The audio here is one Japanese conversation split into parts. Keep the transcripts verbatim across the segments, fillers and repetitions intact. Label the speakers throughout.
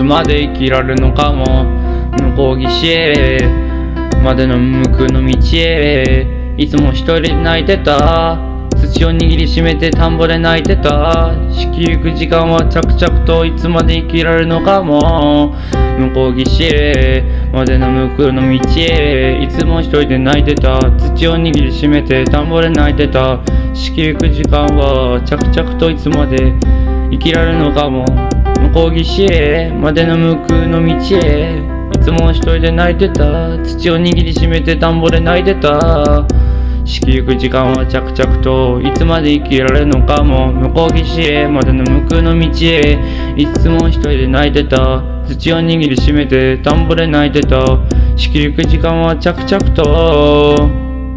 Speaker 1: まで生きられるのかも。向こう岸へまでの向くの道へ、いつも一人で泣いてた。土を握りしめて田んぼで泣いてた。四季ゆく時間は着々と、いつまで生きられるのかも。向こう岸へまでの向くの道へ、いつも一人で泣いてた。土を握りしめて田んぼで泣いてた。四季ゆく時間は着々と、いつまで生きられるのかも。向こう岸へまでの向くの道へ、いつも一人で泣いてた。土を握りしめて田んぼで泣いてた。四季ゆく時間は着々と、いつまで生きられるのかも。向こう岸へまでの向くの道へ、いつも一人で泣いてた。土を握りしめて田んぼで泣いてた。四季ゆく時間は着々と。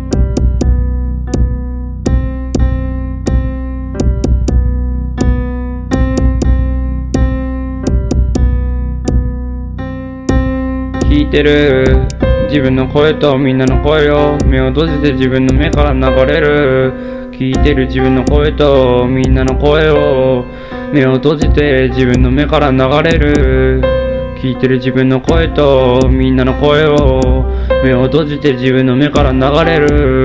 Speaker 1: 聞いてる自分の声とみんなの声を、目を閉じて自分の目から流れる。聞いてる自分の声とみんなの声を、目を閉じて自分の目から流れる。聞いてる自分の声とみんなの声を、目を閉じて自分の目から流れる。